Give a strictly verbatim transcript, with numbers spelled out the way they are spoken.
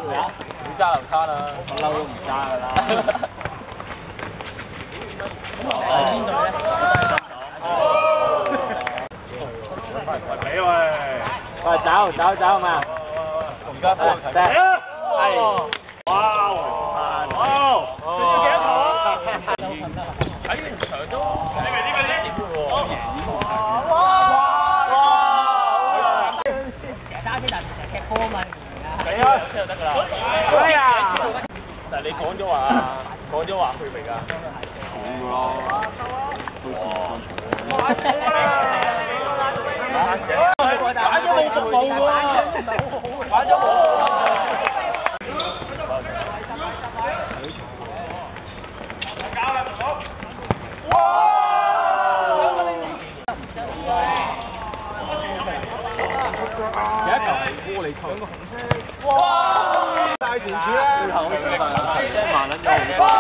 唔揸流攤啦，我嬲都唔揸㗎啦。係邊隊咧？俾喂！喂，走走走嘛！而家幫佢。係。哇！哇！仲要幾多場啊？睇完場都呢個呢個呢個。哇！哇！成日揸車但係成日踢波啊嘛，你明唔明啊？係啊，車就得㗎啦。哎呀！但係你講咗話，講咗話去未㗎？講㗎咯。到時打咗冇服務喎，打咗冇。有一球係玻璃窗，個紅色。哇！大前柱咧，即係慢撚咗。